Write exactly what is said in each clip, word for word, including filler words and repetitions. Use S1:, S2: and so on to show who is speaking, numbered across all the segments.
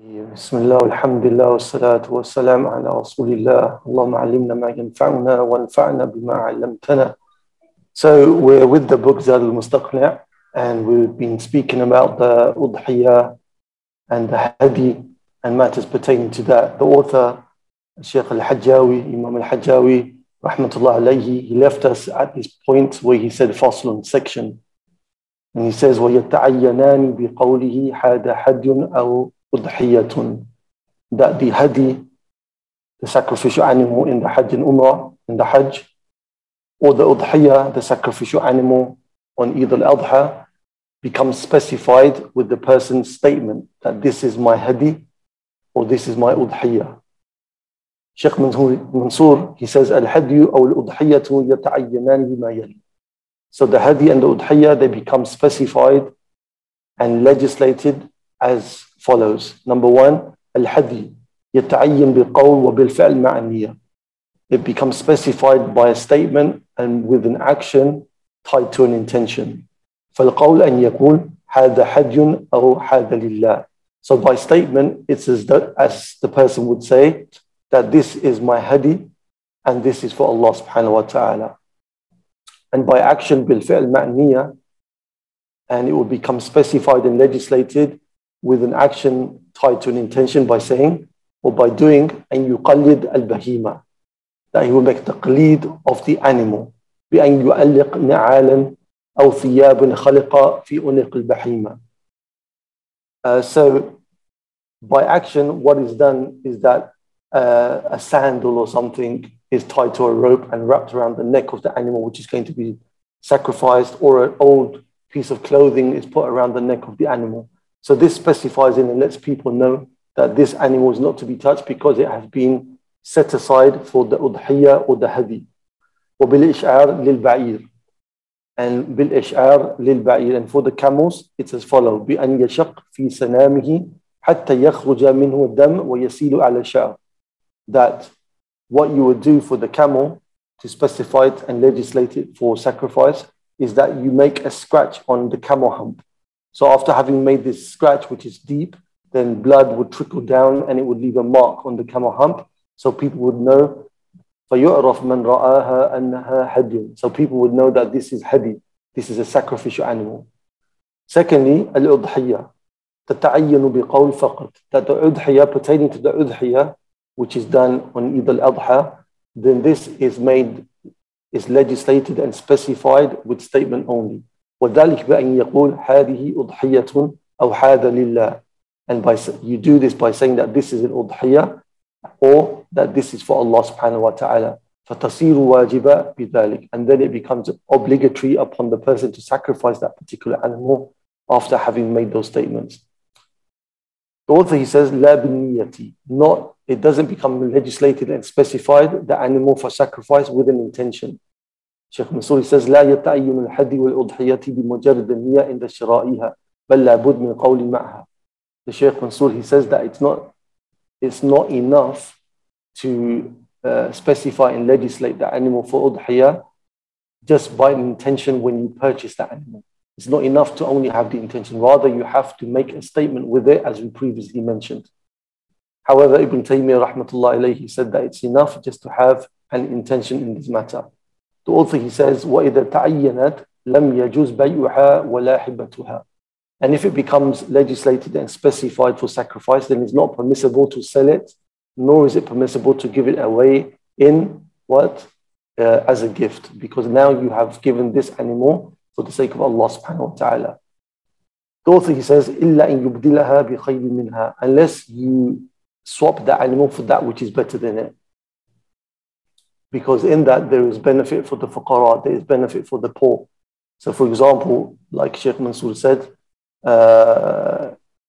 S1: بسم الله والحمد لله والصلاة والسلام على رسول الله اللهم علمنا ما ينفعنا وانفعنا بما علمتنا. So we're with the book Zad Al-Mastaqnia, and we've been speaking about the udhiyah and the hadi and matters pertaining to that. The author, Sheikh Al-Hajjawi, Imam Al-Hajjawi, rahmatullah alayhi, he left us at this point where he said faslun, section. And he says, وَيَتَعَيَّنَانِ بِقَوْلِهِ حَادَ حَدٌ أَوْ udhiyatun, that the hadi, the sacrificial animal in the Hajj and Umrah, in the Hajj, or the udhiyah, the sacrificial animal on Eid al-Adha, becomes specified with the person's statement that this is my hadi or this is my udhiyah. Sheikh Mansour, he says, al-hadiyu aw al-udhiyatu yata'ayyanani bima yali. So the hadi and the udhiyah, they become specified and legislated as follows. Number one, al-hadi yata'ayyan bil-qawl wa bil-fi'l ma'a niyya. It becomes specified by a statement and with an action tied to an intention. فالقول أن يقول هذا حج أو هذا لله. So by statement, it's as, the, as the person would say that this is my hadi and this is for Allah subhanahu wa ta'ala. And by action, bil-fi'l ma'a niyya, and it will become specified and legislated with an action tied to an intention by saying or by doing, and yuqallid al-bahima, that he will make the taqleed of the animal, بأن يعلق نعالا أو ثياب خلق في أنق البهيمة. Uh, so by action, what is done is that uh, a sandal or something is tied to a rope and wrapped around the neck of the animal which is going to be sacrificed, or an old piece of clothing is put around the neck of the animal. So this specifies in and lets people know that this animal is not to be touched because it has been set aside for the udhiyah or the hadi. وَبِالْإِشْعَارِ لِلْبَعِيرِ, and بِالْإِشْعَارِ لِلْبَعِيرِ, and for the camels it's as follows: بِأَنْ يَشَقْ فِي سَنَامِهِ حَتَّى يَخْرُجَ مِنْهُ الدَّمْ وَيَسِيلُ عَلى الشَّعْرِ. That what you would do for the camel to specify it and legislate it for sacrifice is that you make a scratch on the camel hump. So after having made this scratch, which is deep, then blood would trickle down and it would leave a mark on the camel hump. So people would know, فَيُعْرَفْ مَنْ رَآهَا أَنَّهَا حَدٍ. So people would know that this is hadi, this is a sacrificial animal. Secondly, al-udhiyah, تَتَعَيَّنُ بِقَوْلِ فَقط, that the udhiyah, pertaining to the udhiyah, which is done on Eid al-Adha, then this is made, is legislated and specified with statement only. وَذَلِكَ بَأَنْ يَقُولْ هَذِهِ أُضْحِيَةٌ أَوْ هَذَا لِلَّهِ. And by, you do this by saying that this is an udhiyah or that this is for Allah subhanahu wa ta'ala. فَتَصِيرُ وَاجِبًا بِذَلِكَ. And then it becomes obligatory upon the person to sacrifice that particular animal after having made those statements. The author, he says, لَا بِالنِّيَّةِ, not, it doesn't become legislated and specified, the animal for sacrifice with an intention. Sheikh Mansour says, لا يتعين الحدي والأضحية بمجرد النية عند شرائها بل لابد من قول معها. The Sheikh Mansour, he says that it's not, it's not enough to uh, specify and legislate the animal for udhiyah just by an intention when you purchase that animal. It's not enough to only have the intention. Rather, you have to make a statement with it, as we previously mentioned. However, Ibn Taymiyyah rahmatullah alayhi said that it's enough just to have an intention in this matter. The author, he says, وَإِذَا تَعَيَّنَتْ لَمْ يَجُزْ بَيْعُهَا وَلَا حِبَّتُهَا. And if it becomes legislated and specified for sacrifice, then it's not permissible to sell it, nor is it permissible to give it away in what? Uh, as a gift, because now you have given this animal for the sake of Allah subhanahu wa ta'ala. The author, he says, إِلَّا إِن يُبْدِلَهَا بِخَيْرٍ مِنْهَا, unless you swap the animal for that which is better than it. Because in that there is benefit for the fuqara, there is benefit for the poor. So for example, like Sheikh Mansour said, uh,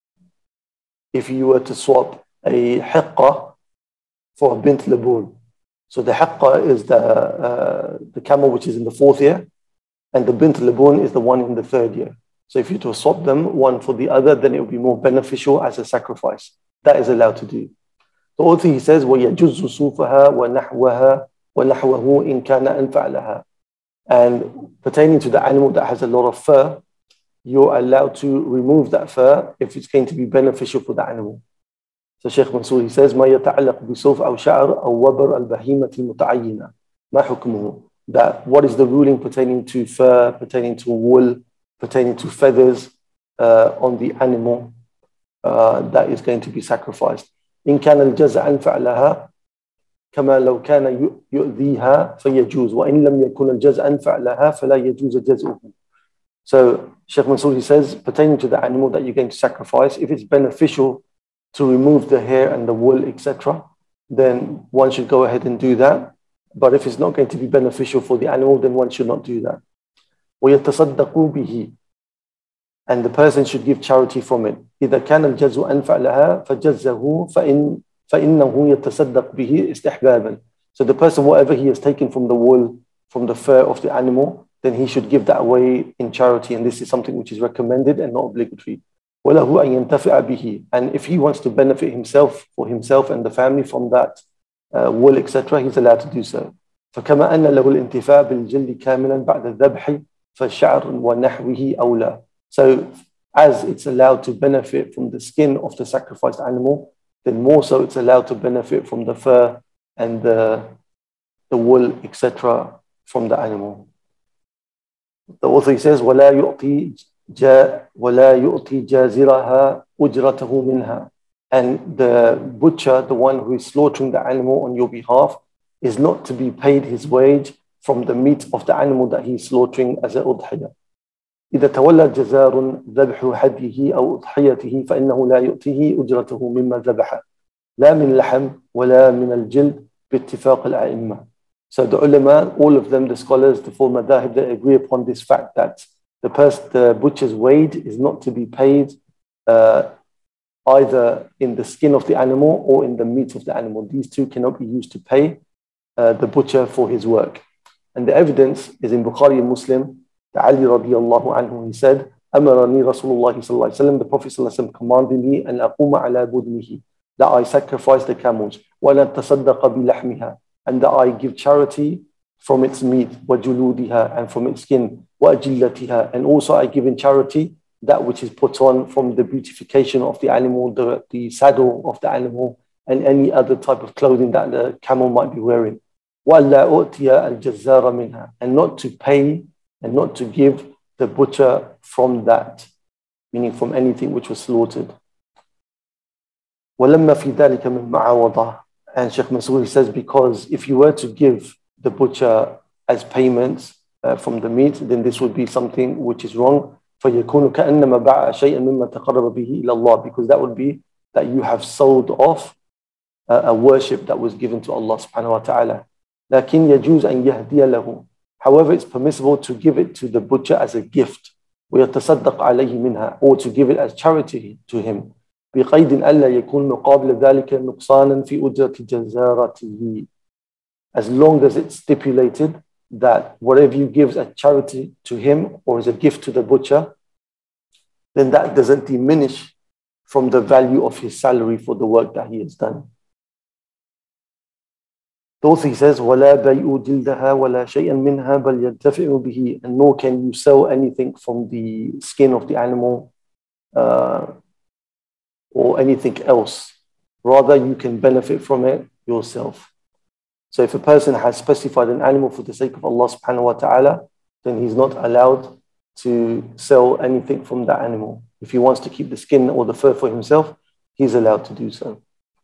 S1: if you were to swap a hiqqa for a bint labun. So the hiqqa is the, uh, the camel which is in the fourth year, and the bint labun is the one in the third year. So if you were to swap them one for the other, then it would be more beneficial as a sacrifice. That is allowed to do. The author, he says, وَيَجُزُّ صُوفَهَا وَنَحْوَهَا وَنَحْوَهُ إِنْ كَانَ أَنْفَعَ لَهَا. And pertaining to the animal that has a lot of fur, you're allowed to remove that fur if it's going to be beneficial for the animal. So Sheikh Mansour, he says, ما يتعلق بصوف أو شعر أو وبر البهيمة المتعينة ما حكمه? That what is the ruling pertaining to fur, pertaining to wool, pertaining to feathers uh, on the animal uh, that is going to be sacrificed. إن كان الجزع أنفع لها كما لو كان يؤذيها فيجوز وإن لم يكن الجزع أنفع لها فلا يجوز جزؤه. So Sheikh Mansour, he says, pertaining to the animal that you're going to sacrifice, if it's beneficial to remove the hair and the wool, et cetera, then one should go ahead and do that. But if it's not going to be beneficial for the animal, then one should not do that. وَيَتَصَدَّقُ بِهِ, and the person should give charity from it. إِذَا كَانَ الْجَزُّ أَنْفَعْ لَهَا فَجَزَّهُ فَإِنْ فَإِنَّهُ يَتَصَدَّقُ بِهِ إِسْتِحْبَابًا. So the person, whatever he has taken from the wool, from the fur of the animal, then he should give that away in charity, and this is something which is recommended and not obligatory. وَلَهُ أَنْ يَنْتَفِعَ بِهِ, and if he wants to benefit himself, for himself and the family from that uh, wool, et cetera, he's allowed to do so. فَكَمَا أَنَّ لَهُ الْإِنْتِفَاعَ بِالْجِلْدِ كَامِلًا بَعْدَ الذَّبْحِ فَالشَّعْرُ وَنَحْوِهِ أَوْلَى. So as it's allowed to benefit from the skin of the sacrificed animal, then more so it's allowed to benefit from the fur and the, the wool, et cetera, from the animal. The author says, وَلَا يُعْطِي جا وَلَا يُعْطِي جَازِرَهَا أُجْرَتَهُ مِنْهَا. And the butcher, the one who is slaughtering the animal on your behalf, is not to be paid his wage from the meat of the animal that he is slaughtering as a udhiyah. إذا تولى جزار ذبح هديه أو أضحيته فإنه لا يؤتيه أجرته مما ذبح لا من لحم ولا من الجلد باتفاق الأئمة. So the ulama, all of them, the scholars, the four madhahib, they agree upon this fact that the person, the butcher's wage is not to be paid uh, either in the skin of the animal or in the meat of the animal. These two cannot be used to pay uh, the butcher for his work. And the evidence is in Bukhari and Muslim. Ali radiallahu anhu, he said, أمرني رسول الله صلى الله عليه وسلم, the Prophet صلى الله عليه وسلم commanded me أن أقوم على بدنه, that I sacrifice the camels, وأن أتصدق بلحمها, and that I give charity from its meat, وجلودها, and from its skin, وأجلتها, and also I give in charity that which is put on from the beautification of the animal, the, the saddle of the animal, and any other type of clothing that the camel might be wearing. وَأَلَّا أُؤْتِيَ الْجَزَّارَ مِنْهَا, and not to pay and not to give the butcher from that, meaning from anything which was slaughtered. وَلَمَّا فِي ذَلِكَ مِنْ مَعَوَضَةٍ. And Sheikh Mansour says, because if you were to give the butcher as payments uh, from the meat, then this would be something which is wrong. فَيَكُونُ كَأَنَّمَا بَعَ شَيْئًا مِمَّا تَقَرَّبَ بِهِ إِلَى اللَّهِ, because that would be that you have sold off uh, a worship that was given to Allah subhanahu wa ta'ala. لَكِنْ يَجُوزَ أَنْ يَهْدِيَ لَهُ. However, it's permissible to give it to the butcher as a gift, وَيَتَصَدَّقْ عَلَيْهِ مِنْهَا, or to give it as charity to him. بِقَيْدٍ أَلَّا يَكُونْ مُقَابِلَ ذَلِكَ نُقْصَانًا فِي أُجْرَةِ جَزَارَتِهِ. As long as it's stipulated that whatever you give as charity to him or as a gift to the butcher, then that doesn't diminish from the value of his salary for the work that he has done. The author, he says, وَلَا بَيْءُ جِلْدَهَا وَلَا شَيْئًا مِنْهَا بَلْ يَنْتَفِعُ بِهِ, and nor can you sell anything from the skin of the animal uh, or anything else. Rather, you can benefit from it yourself. So if a person has specified an animal for the sake of Allah subhanahu wa ta'ala, then he's not allowed to sell anything from that animal. If he wants to keep the skin or the fur for himself, he's allowed to do so.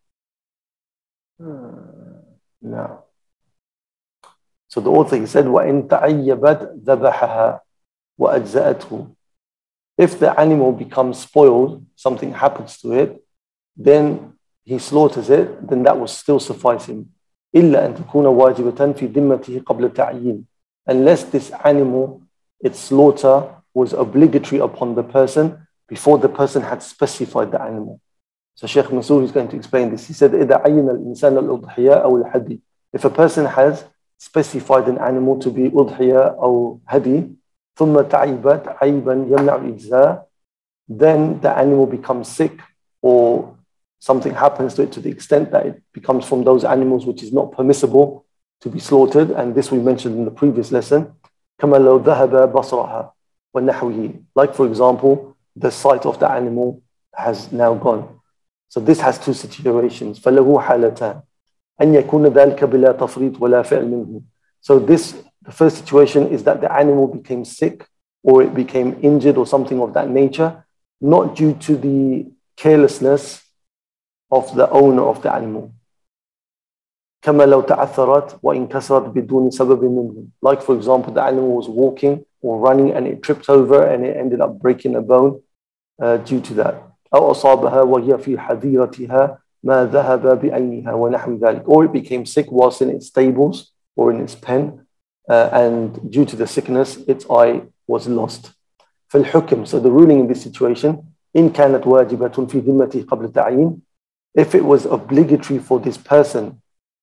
S1: Now, so the author, he said, وَإِن تَعَيَّبَتْ ذَبَحَهَا وَأَجْزَأَتْهُ. If the animal becomes spoiled, something happens to it, then he slaughters it, then that will still suffice him. إِلَّا أَن تَكُونَ وَاجِبَةً فِي ذِمَّتِهِ قَبْلَ تَعْيِينٍ. Unless this animal, its slaughter was obligatory upon the person before the person had specified the animal. So Sheikh Mansour is going to explain this. He said, إِذَا عَيِّنَ الْإِنسَانَ الْأُضْحِيَاءَ أَوْ الْحَدِي. If a person has specified an animal to be udhiyah or hadi, ثُمَّ تَعِيبَتْ عَيْبًا يَمْنَعُ الْإِجْزَاءَ, then the animal becomes sick or something happens to it to the extent that it becomes from those animals which is not permissible to be slaughtered. And this we mentioned in the previous lesson. كَمَا لَوْ ذَهَبَ بَصْرَهَا وَنَحْوِهِ. Like, for example, the sight of the animal has now gone. So this has two situations. فَلَهُ حَالَتَانِ أَنْ يَكُونَ ذَلْكَ بِلَا تَفْرِيطٍ وَلَا فِعْلٍ مِنْهُ. So this, the first situation is that the animal became sick or it became injured or something of that nature, not due to the carelessness of the owner of the animal. كما لو تعثرت وانكسرت بدون سبب منه. Like for example, the animal was walking or running and it tripped over and it ended up breaking a bone uh, due to that. أو أصابها وهي في حظيرتها ما ذهب بعينها ونحو ذلك. Or it became sick whilst in its stables or in its pen uh, and due to the sickness its eye was lost. فالحكم, so the ruling in this situation, إن كانت واجبة في ذمته قبل تعيين, if it was obligatory for this person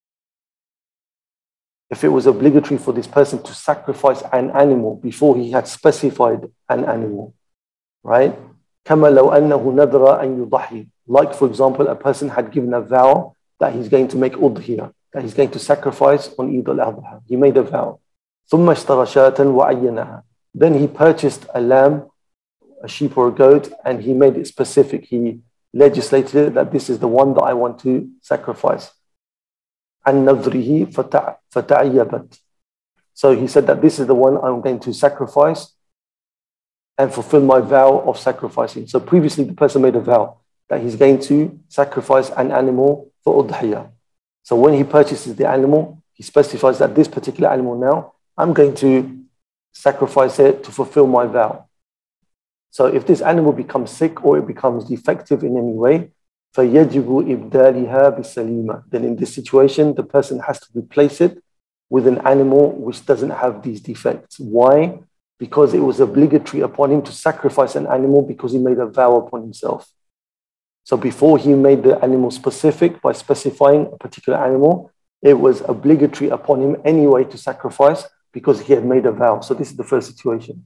S1: If it was obligatory for this person to sacrifice an animal before he had specified an animal, right? كما لو أنه نذر أن يضحي. Like for example, a person had given a vow that he's going to make udhiyah, that he's going to sacrifice on Eid al-Adha. He made a vow. ثم اشترى شاة وعينها. Then he purchased a lamb, a sheep or a goat, and he made it specific. He legislated it that this is the one that I want to sacrifice. عن نذره فتعيبت. So he said that this is the one I'm going to sacrifice and fulfill my vow of sacrificing. So previously the person made a vow that he's going to sacrifice an animal for udhiyah. So when he purchases the animal, he specifies that this particular animal now, I'm going to sacrifice it to fulfill my vow. So if this animal becomes sick or it becomes defective in any way, فَيَجِبُ إِبْدَالِهَا بِسَلِيمَةٍ. Then in this situation, the person has to replace it with an animal which doesn't have these defects. Why? Because it was obligatory upon him to sacrifice an animal because he made a vow upon himself. So before he made the animal specific by specifying a particular animal, it was obligatory upon him anyway to sacrifice because he had made a vow. So this is the first situation.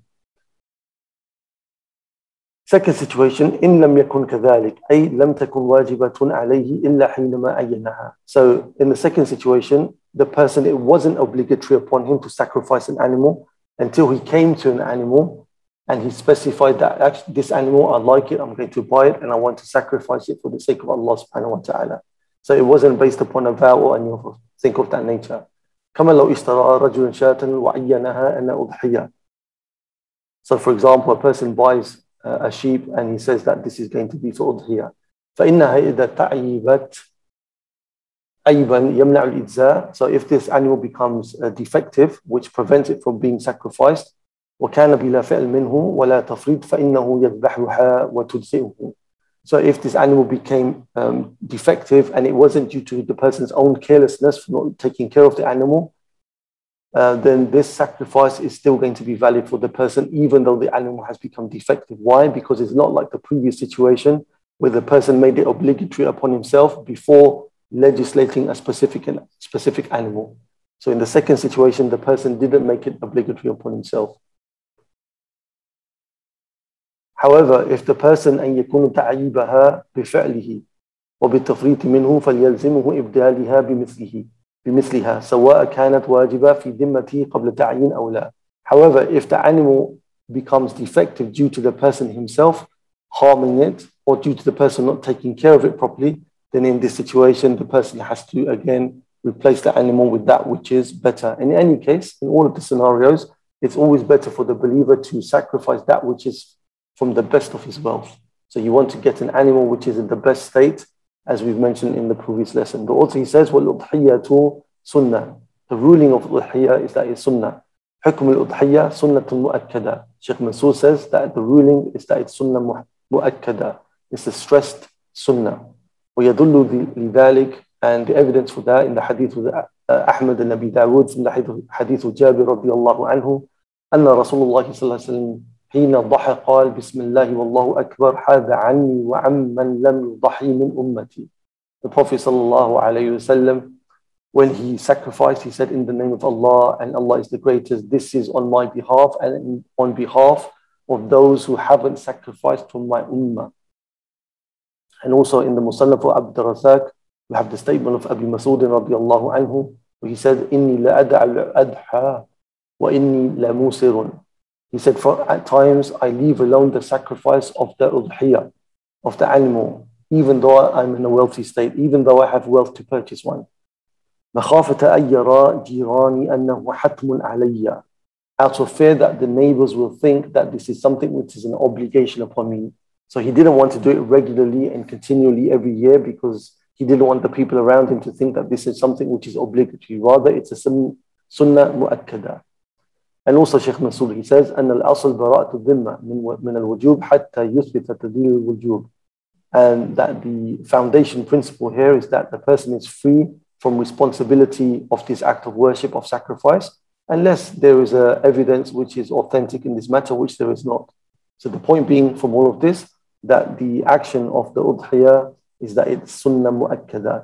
S1: Second situation, إن لم يكن كذلك أي لم تكن واجبة عليه إلا حينما أينها. So in the second situation, the person, it wasn't obligatory upon him to sacrifice an animal until he came to an animal and he specified that actually this animal, I like it, I'm going to buy it and I want to sacrifice it for the sake of Allah subhanahu wa ta'ala. So it wasn't based upon a vow or anything of that nature. كما لو اشترى رجل شاة وعينها أن أضحية. So for example, a person buys Uh, a sheep and he says that this is going to be for udhiyah. فإنها إذا تعيبت عيبا يمنع الإجزاء. So if this animal becomes uh, defective, which prevents it from being sacrificed, وكان بلا فعل منه ولا تفريط فإنه يذبحها وتجزئه. So if this animal became um, defective and it wasn't due to the person's own carelessness for not taking care of the animal, Uh, then this sacrifice is still going to be valid for the person, even though the animal has become defective. Why? Because it's not like the previous situation where the person made it obligatory upon himself before legislating a specific, specific animal. So in the second situation, the person didn't make it obligatory upon himself. However, if the person أن يكون تعيبها بفعله وبالتفريط منه فليلزمه إبدالها بمثله بمثلها سواء كانت واجبة في ذمته قبل تعيين أو لا. However, if the animal becomes defective due to the person himself harming it or due to the person not taking care of it properly, then in this situation the person has to again replace the animal with that which is better. In any case, in all of the scenarios, it's always better for the believer to sacrifice that which is from the best of his wealth. So you want to get an animal which is in the best state, as we've mentioned in the previous lesson. But also he says, وَالْأُضْحِيَّةُ sunnah. The ruling of udhiyah is that it's sunnah. حُكْمُ الْأُضْحِيَّةِ سُنَّةٌ مُؤَكَّدَةٌ. Shaykh Mansour says that the ruling is that it's sunnah mu'akkada. It's a stressed sunnah. وَيَدُلُّ لِذَلِكَ. And the evidence for that in the hadith of Ahmad and Abi Dawood, from the hadith of Jabir radiallahu anhu, أن رسول الله صلى الله عليه وسلم حين ضحى قال بسم الله والله أكبر هذا عني وعمن لم يضحي من أمتي. The Prophet sallallahu alayhi wasallam, when he sacrificed, he said in the name of Allah, and Allah is the greatest, this is on my behalf and on behalf of those who haven't sacrificed from my ummah. And also in the Musannaf of Abd al-Razak, we have the statement of Abi Mas'ud radiallahu anhu, where he said, إِنِّي لَأَدْعَ الْأَدْحَى وَإِنِّي لَمُوسِرٌ. He said, for at times I leave alone the sacrifice of the udhiyah, of the animal, even though I'm in a wealthy state, even though I have wealth to purchase one. مخافة أن يرى جيراني أنه حتم علي, out of fear that the neighbors will think that this is something which is an obligation upon me. So he didn't want to do it regularly and continually every year because he didn't want the people around him to think that this is something which is obligatory. Rather, it's a sunnah mu'akkada. And also Shaykh Mansour, he says, أن الأصل براءة الذمة من الوجوب حتى يثبت تدليل الوجوب. And that the foundation principle here is that the person is free from responsibility of this act of worship, of sacrifice, unless there is a evidence which is authentic in this matter, which there is not. So the point being from all of this, that the action of the udhiyah is that it's sunnah mu'akkada.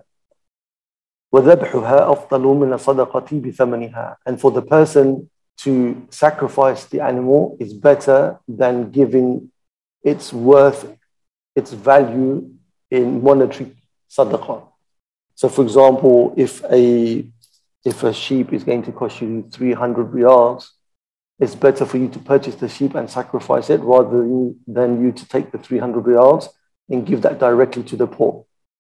S1: وَذَبْحُهَا أَفْضَلُ مِنَ صَدَقَةِ بِثَمَنِهَا. And for the person to sacrifice the animal is better than giving its worth, its value in monetary sadaqah. So for example, if a if a sheep is going to cost you three hundred riyals, it's better for you to purchase the sheep and sacrifice it rather than, than you to take the three hundred riyals and give that directly to the poor.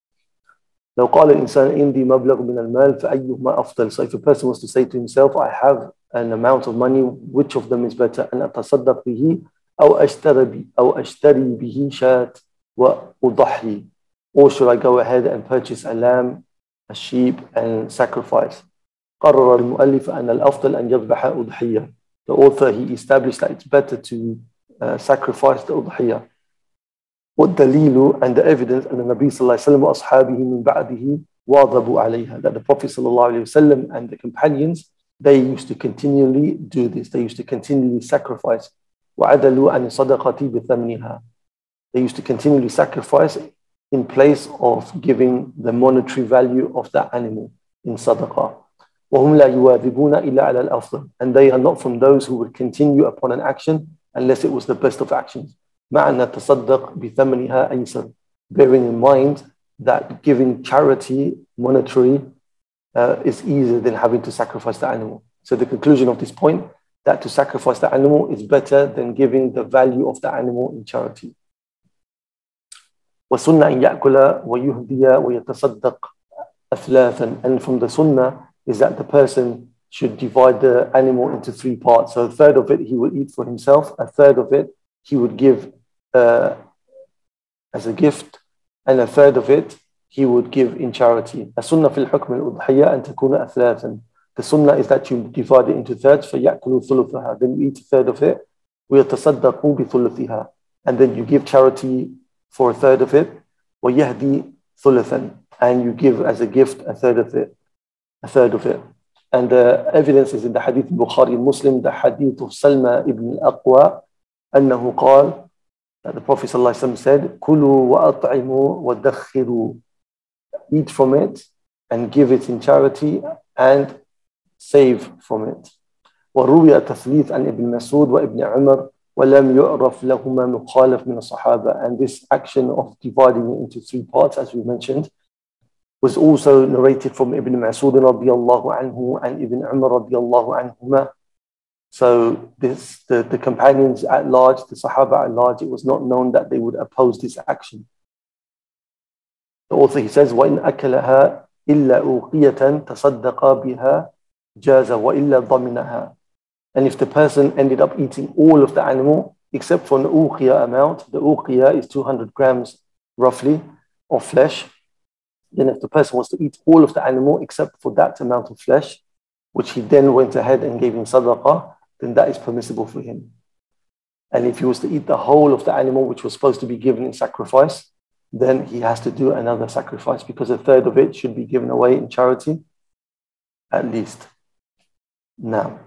S1: لو قال الإنسان عندي مبلغ من المال فأيهما أفضل. So if a person was to say to himself, I have an amount of money, which of them is better? أن أتصدق به أو أشتري أو أشتري به شاة وأضحي. Or should I go ahead and purchase a lamb, a sheep, and sacrifice? قرر المؤلف أن الأفضل أن يذبح أضحية. The author, he established that it's better to uh, sacrifice the أضحية. والدليل and the evidence أن النبي صلى الله عليه وسلم وأصحابه من بعده واظبوا عليها. That the Prophet صلى الله عليه وسلم and the companions, they used to continually do this. They used to continually sacrifice. وعدلوا عن صدقة بثمنها. They used to continually sacrifice in place of giving the monetary value of that animal in sadaqah. وهم لا يواظبون إلا على الأفضل. And they are not from those who would continue upon an action unless it was the best of actions. مع أن تصدق بثمنها أيسر. Bearing in mind that giving charity monetary uh, is easier than having to sacrifice the animal. So the conclusion of this point, that to sacrifice the animal is better than giving the value of the animal in charity. وسنة أن يأكل ويهدي ويتصدق أثلاثا. And from the sunnah is that the person should divide the animal into three parts. So a third of it he would eat for himself, a third of it he would give uh, as a gift, and a third of it he would give in charity. السنة في الحكم الأضحية أن تكون أثلاثا. The sunnah is that you divide it into thirds. فيأكل ثلثها. Then you eat a third of it. ويتصدق بثلثها. And then you give charity for a third of it. ويهدي ثلثا. And you give as a gift a third of it. A third of it. And the evidence is in the hadith of Bukhari and Muslim, the hadith of Salma ibn al-Aqwa, أنه قال, that the Prophet ﷺ said, كُلُوا وَأَطْعِمُوا وَدَخِّرُوا. Eat from it and give it in charity and save from it. وروي التثليث عن ابن مسعود وابن عمر ولم يعرف لهما مخالف من الصحابة. And this action of dividing it into three parts, as we mentioned, was also narrated from Ibn Mas'ud radiyallahu anhu and Ibn Umar radiyallahu anhuma. So this, the, the companions at large, the Sahaba at large, it was not known that they would oppose this action. The author, he says, وَإِنْ أَكَلَهَا إِلَّا أُوقِيَةً تَصَدَّقَ بِهَا جَازَ وَإِلَّا ضَمِنَهَا. And if the person ended up eating all of the animal, except for an uqiyah amount, the uqiyah is two hundred grams roughly of flesh, then if the person was to eat all of the animal except for that amount of flesh, which he then went ahead and gave in sadaqah, then that is permissible for him. And if he was to eat the whole of the animal, which was supposed to be given in sacrifice, then he has to do another sacrifice because a third of it should be given away in charity, at least. Now,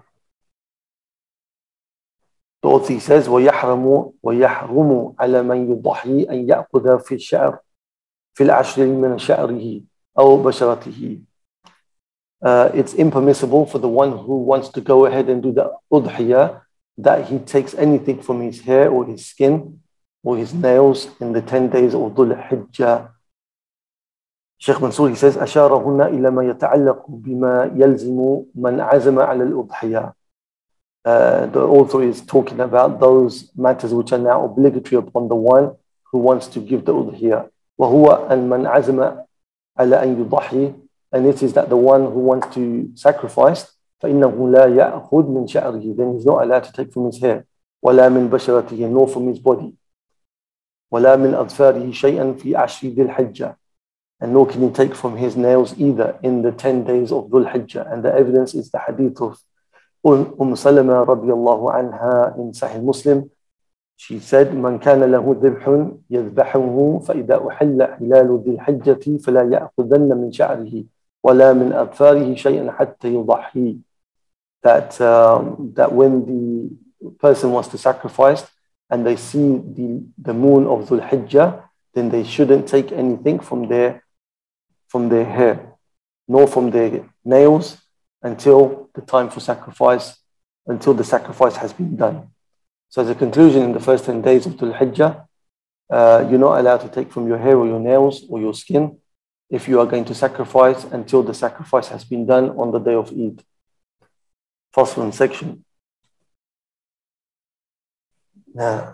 S1: the author says, وَيَحْرَمُ وَيَحْرُمُ عَلَى مَنْ يُضَحِي أَنْ يَأْخُذَ فِي الشَّعْرِ في العشر من شعره أو بشرته. Uh, it's impermissible for the one who wants to go ahead and do the udhiyah that he takes anything from his hair or his skin or his nails in the ten days of Dhul Hijjah. Shaykh Mansour, he says, أشارهن إلى ما يتعلق بما يلزم من عزم على الأضحية. Uh, the author is talking about those matters which are now obligatory upon the one who wants to give the udhiyah. وهو أن من عزم على أن يضحي, and it is that the one who wants to sacrifice, فإنه لا يأخذ من شعره, then he's not allowed to take from his hair, ولا من بشرته, nor from his body, ولا من أظفاره شيئا في عشر ذي الحجة, and nor can he take from his nails either in the ten days of Dhul Hijjah. And the evidence is the hadith of Umm Salama radiallahu anha in Sahih Muslim. She said, من كان له ذبح يذبحه فإذا أحل حلال ذي الحجة فلا يأخذن من شعره ولا من أظفاره شيئا حتى يضحي. That, um, that when the person wants to sacrifice and they see the, the moon of Dhul Hijjah, then they shouldn't take anything from their, from their hair, nor from their nails until the time for sacrifice, until the sacrifice has been done. So as a conclusion, in the first ten days of Dhul Hijjah, uh, you're not allowed to take from your hair or your nails or your skin if you are going to sacrifice until the sacrifice has been done on the day of Eid. Fasl section. Now,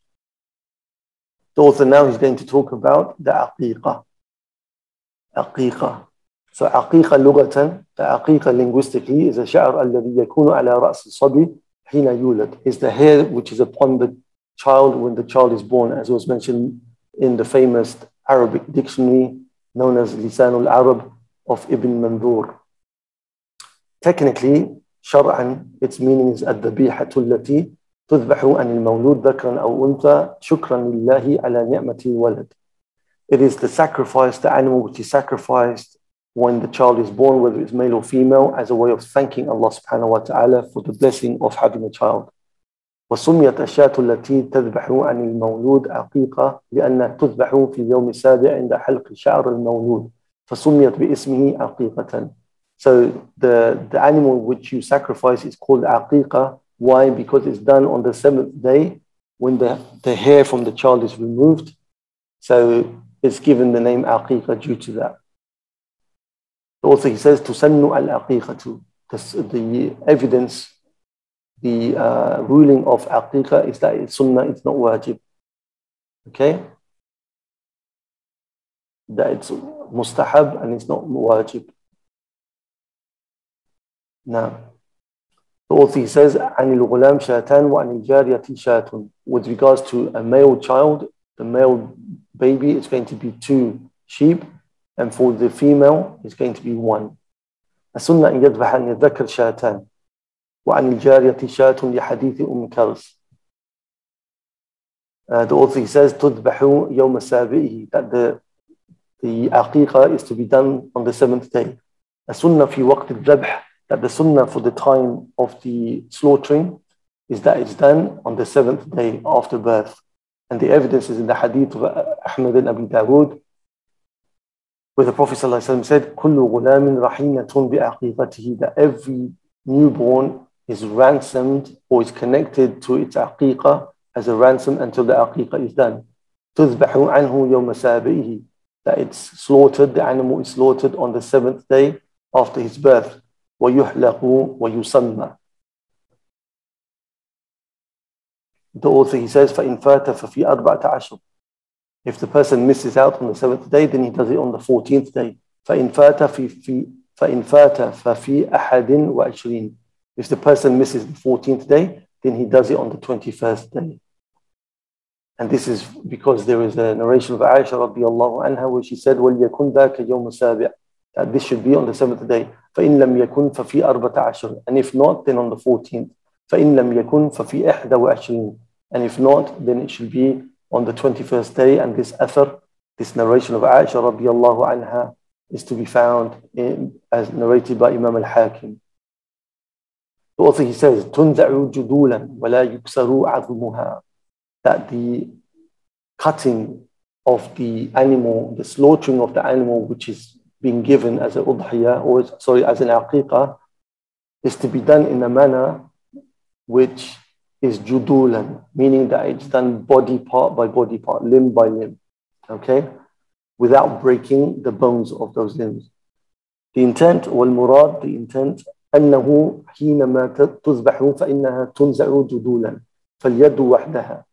S1: the author now is going to talk about the aqiqah. Aqiqah. So aqiqah lugatan, the aqiqah linguistically is a sha'r alladhi yakunu ala ra's al-sabi hina yulad, is the hair which is upon the child when the child is born, as was mentioned in the famous Arabic dictionary known as Lisan al-Arab of Ibn Mandur. Technically, shar'an, its meaning is الذبيحة التي تذبح عن المولود ذكرا أو أنثى شكرا لله على نعمة الولد. It is the sacrifice, the animal which is sacrificed when the child is born, whether it's male or female, as a way of thanking Allah subhanahu wa ta'ala for the blessing of having a child. وسميت الشاة التي تذبح عن المولود عقيقة لأنها تذبح في اليوم السابع عند حلق شعر المولود فسميت باسمه عقيقة. So the, the animal which you sacrifice is called aqiqah. Why? Because it's done on the seventh day when the, the hair from the child is removed. So it's given the name aqiqah due to that. Also he says, tusannu al-aqiqatu. The evidence, the uh, ruling of aqiqah is that it's sunnah, it's not wajib. Okay? That it's mustahab and it's not wajib. Now, the author says, عن الغلام شاتان وعن الجارية شات. With regards to a male child, the male baby is going to be two sheep, and for the female, it's going to be one. السنة أن يذبح عن الذكر شاتان وعن الجارية شات لحديث أم كرز. Uh, the author says, تذبح يوم سابعه, that the, the aqiqah is to be done on the seventh day. السنة في وقت الذبح, that the sunnah for the time of the slaughtering is that it's done on the seventh day after birth. And the evidence is in the hadith of Ahmad and Abi Dawood, where the Prophet ﷺ said, كُلُّ غُلَامٍ رَحِينَةٌ بِعَقِيقَتِهِ, that every newborn is ransomed or is connected to its aqiqah as a ransom until the aqiqah is done. تُذْبَحُ عَنْهُ يَوْمَ سَابِئِهِ, that it's slaughtered, the animal is slaughtered on the seventh day after his birth. وَيُحْلَقُ وَيُسَمَّى. The author, he says, فَإِنْ فَاتَ فَفِي أَرْبَعَةَ عَشْرٍ. If the person misses out on the seventh day, then he does it on the fourteenth day. فَإِنْ فَاتَ فِي في فَإِنْ فَاتَ فَفِي أَحَدٍ وَعِشْرِينَ. If the person misses the fourteenth day, then he does it on the twenty-first day. And this is because there is a narration of Aisha radiallahu anha where she said, وَلْيَكُنْ ذَاكَ يَوْمُ السَّابِعِ, that this should be on the seventh day. فَإِنْ لَمْ يَكُنْ فَفِي أَرْبَةَ عَشْرٍ. And if not, then on the fourteenth. فَإِنْ لَمْ يَكُنْ فَفِي إِحْدَى وَعِشْرِينَ. And if not, then it should be on the twenty-first day. And this athar, this narration of Aisha radiallahu anha, is to be found in, as narrated by Imam al-Hakim. The author, he says, تُنْزَعُ جُدُولًا وَلَا يُكْسَرُ عَظْمُهَا, that the cutting of the animal, the slaughtering of the animal which is being given as an udhiyah, or sorry, as an aqiqah, is to be done in a manner which is judulan, meaning that it's done body part by body part, limb by limb, okay, without breaking the bones of those limbs. The intent, والمراد, the intent, أنه حينما تذبح فإنها تنزع جدولا فاليد وحدها.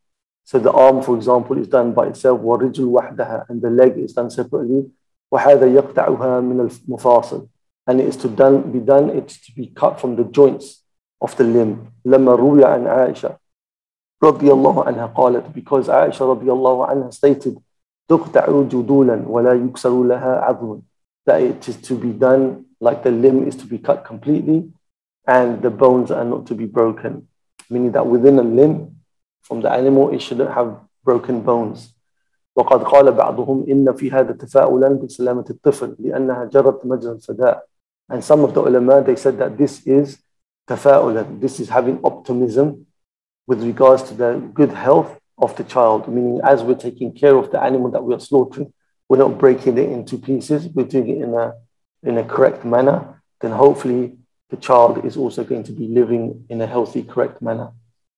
S1: So the arm, for example, is done by itself, وَالرِّجْلُ وَحْدَهَا, and the leg is done separately. وَهَذَا يَقْطَعُهَا مِنَ الْمُفَاصِل, and it is to done, be done, it's to be cut from the joints of the limb. لَمَّا رُوِيَ عَنْ عَائِشَةَ رضي الله عنها قالت, because Aisha رضي الله عنها stated, تُقْطَعُ جُدُولًا وَلَا يُكْسَرُ لَهَا عَظْمٌ, that it is to be done like the limb is to be cut completely and the bones are not to be broken. Meaning that within a limb from the animal, it shouldn't have broken bones. وقد قال بعضهم إن في هذا تفاؤلا بسلامة الطفل لأنها جرت مجرى الفداء. And some of the ulama, they said that this is tafa'ulan, this is having optimism with regards to the good health of the child. Meaning as we're taking care of the animal that we are slaughtering, we're not breaking it into pieces, we're doing it in a, in a correct manner, then hopefully the child is also going to be living in a healthy, correct manner.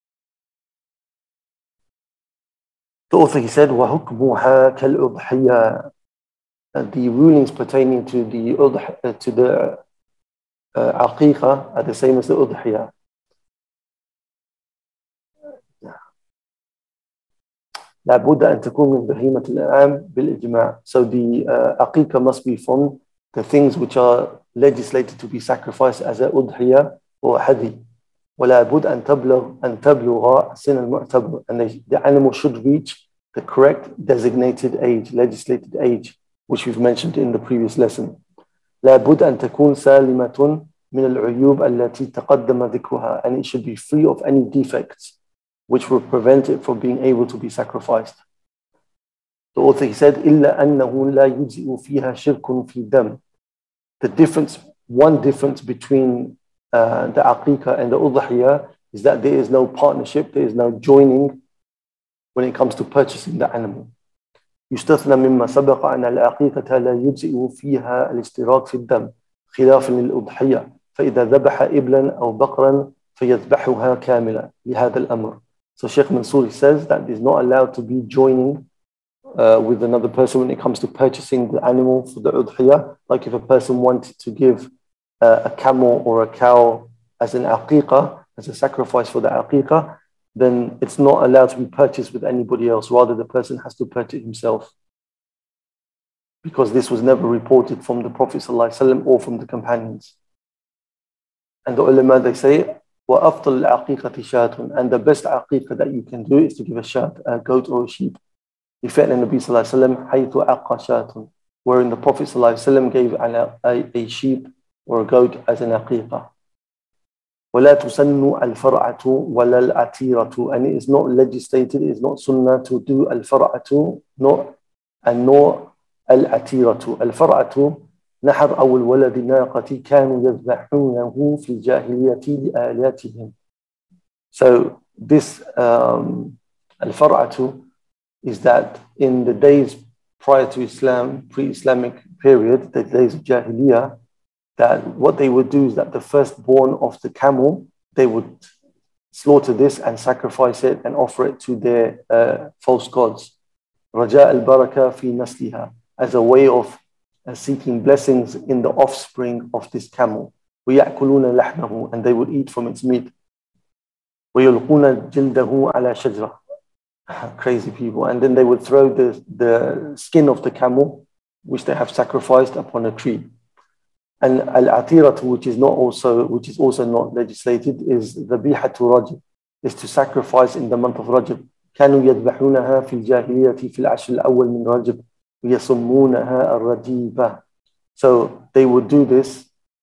S1: The author, he said, وَحُكْمُهَا كَالْأُضْحِيَةِ, the rulings pertaining to the udh, to the uh, aqiqah are the same as the udhiyah. لابد أن تكون من بهيمة الأنعام بالإجماع. So the uh, aqiqah must be from the things which are legislated to be sacrificed as a udhiyah or hadi. ولا بد أن تبلغ أن تبلغ سن المعتبر, and the, the animal should reach the correct designated age, legislated age, which we've mentioned in the previous lesson. لا بد أن تكون سالمة من العيوب التي تقدم ذكرها, and it should be free of any defects which will prevent it from being able to be sacrificed. The author, he said, إلا أنه لا يجزئ فيها شرك في دم. The difference, one difference between uh, the aqiqah and the udhiyah is that there is no partnership, there is no joining when it comes to purchasing the animal. يستثنى مما سبق أن العقيقة لا يجزئ فيها الاشتراك في الدم خلافا للأضحية فإذا ذبح إبلا أو بقرا فيذبحها كاملة لهذا الأمر. So Sheikh Mansour says that is not allowed to be joining uh, with another person when it comes to purchasing the animal for the udhiyah. Like if a person wanted to give uh, a camel or a cow as an aqiqah, as a sacrifice for the aqiqah, then it's not allowed to be purchased with anybody else. Rather, the person has to purchase himself. Because this was never reported from the Prophet ﷺ or from the companions. And the ulama, they say, وَأَفْضَلُ الْعَقِيقَةِ شَاتٌ, and the best aqiqah that you can do is to give a shat, a goat or a sheep. لِفَعْلِ النَّبِي صلى الله عليه وسلم حَيْثُ أَقَّى شَاتٌ, wherein the Prophet ﷺ gave a, a, a sheep or a goat as an aqiqah. وَلَا تُسَنُّ الْفَرْعَةُ وَلَا الْعَتِيرَةُ, and it is not legislated, it is not sunnah to do الْفَرْعَةُ, nor, and nor الْعَتِيرَةُ. الْفَرْعَةُ نحر أو الولد ناقة كانوا يذبحونه في الجاهلية لآلاتهم. So this um, al-far'atu is that in the days prior to Islam, pre-Islamic period, the days of Jahiliyyah, that what they would do is that the firstborn of the camel, they would slaughter this and sacrifice it and offer it to their uh, false gods. Raja al-baraka fi nasliha, as a way of uh, seeking blessings in the offspring of this camel. وَيَأْكُلُونَ لَحْمَهُ, and they would eat from its meat. وَيُلْقُونَ جِلْدَهُ عَلَى شَجْرَةٍ. Crazy people. And then they would throw the, the skin of the camel, which they have sacrificed, upon a tree. And al-atiratu, which is not also, which is also not legislated, is the bihatu Rajab, is to sacrifice in the month of Rajab. كانوا يذبحونها في الجاهلية في العشر الأول من رجب ويسمونها الرجيبة. So they would do this.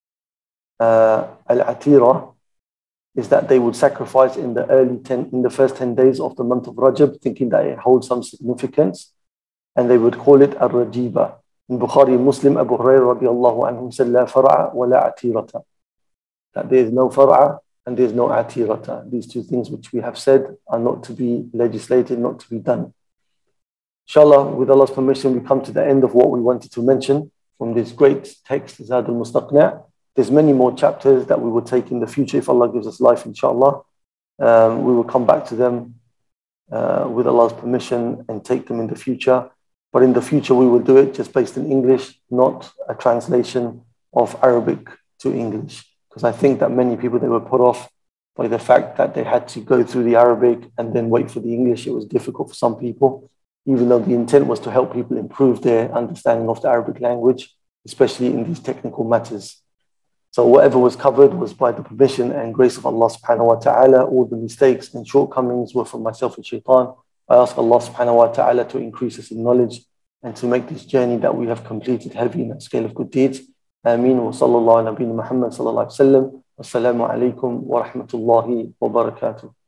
S1: Uh, al-atira is that they would sacrifice in the early ten, in the first ten days of the month of Rajab, thinking that it holds some significance, and they would call it al-rajiba. In Bukhari and Muslim, Abu Hurairah radiallahu anhu said, "La far'a wa la atirata." That there is no far'a and there is no atirata. These two things which we have said are not to be legislated, not to be done. Inshallah, with Allah's permission, we come to the end of what we wanted to mention from this great text, Zad Al-Mastaqnia. There's many more chapters that we will take in the future if Allah gives us life, inshallah. Um, we will come back to them uh, with Allah's permission and take them in the future. But in the future, we will do it just based in English, not a translation of Arabic to English. Because I think that many people, they were put off by the fact that they had to go through the Arabic and then wait for the English. It was difficult for some people, even though the intent was to help people improve their understanding of the Arabic language, especially in these technical matters. So whatever was covered was by the permission and grace of Allah subhanahu wa ta'ala. All the mistakes and shortcomings were from myself and shaitan. I ask Allah subhanahu wa ta'ala to increase us in knowledge and to make this journey that we have completed heavy in a scale of good deeds. Ameen wa sallallahu ala nabiyyina Muhammad sallallahu alayhi wa sallam. Wassalamu alaikum wa rahmatullahi wa barakatuh.